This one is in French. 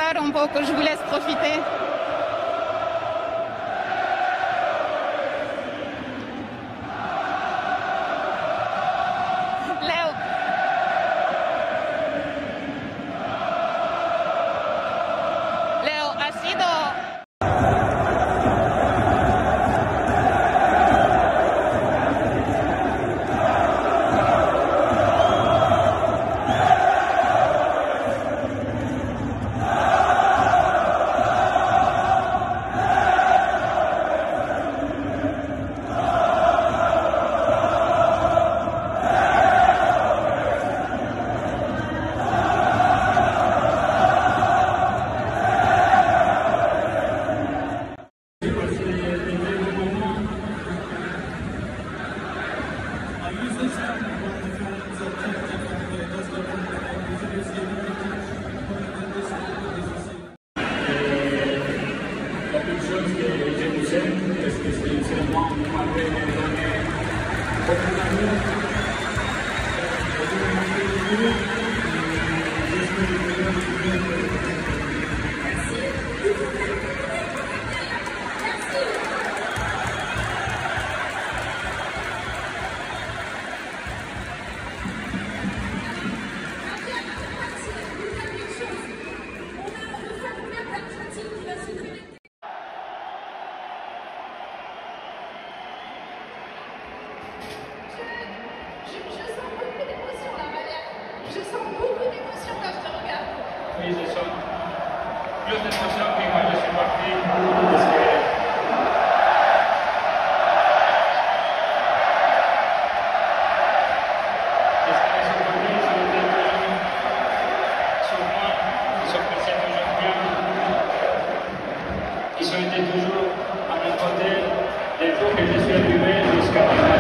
encore un peu que je vous laisse profiter. Léo. Léo, ha sido... Oui, je sens plus d'émotion que quand je suis parti. Parce que les supporters sont toujours sur moi, ils sont passés toujours bien. Ils ont été toujours à mes côtés, des fois que je suis arrivé jusqu'à la fin.